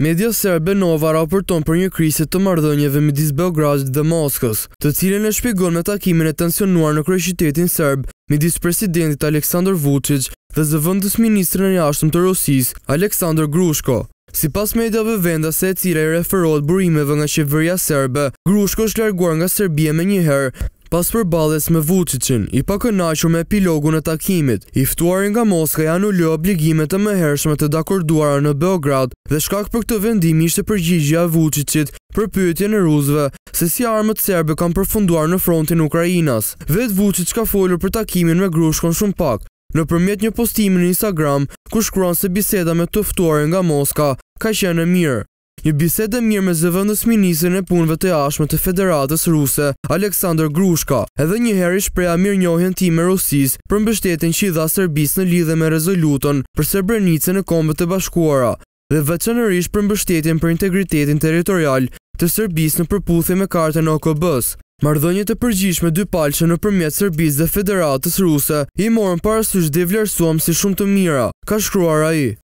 Media serbe Nova raporton për një krisë të marrëdhënieve midis Beogradit dhe Moskës, të cilën e shpjegon me takimin e tensionuar në kryeqytetin serb midis presidentit Aleksandar Vučić dhe zëvendës ministrin e jashtëm të Rusisë, Aleksandar Grushko. Sipas mediave vendase e cila i referohet burimeve nga qeveria serbe, Grushko është larguar nga Serbia menjëherë pas përballjes me Vučićin, i pakënaqur me epilogun e takimit. I ftuari nga Moska janë ulë obligimet e mëhershme të dakorduara në Beograd dhe shkak për këtë vendim ishte përgjigjja e Vučićit për pyetjen e rusëve se si armët serbe kanë përfunduar në frontin e Ukrainas. Vetë Vučić ka folur për takimin me Grushkon shumë pak, nëpërmjet një postimi në Instagram ku shkruan se biseda me të ftuarin nga Moska ka qenë e mirë. Një bisedë e mirë me zëvendës ministrin e punëve të jashtme të Federatës Ruse, Aleksandar Grushka. Edhe njëherë i shpreha mirënjohjen time me Rusisë për mbështetjen që i dha Serbisë në lidhje me rezolutën për Srebrenicën e Kombeve të Bashkuara dhe veçanërisht për mbështetjen për integritetin territorial të Serbisë në përputhje me kartën e OKB-s. Marrëdhëniet e përgjithshme dypalqe nëpërmjet Serbisë dhe Federatës Ruse i morën parasysh dhe i vlerësuam si shumë të mira, ka shkruar ai.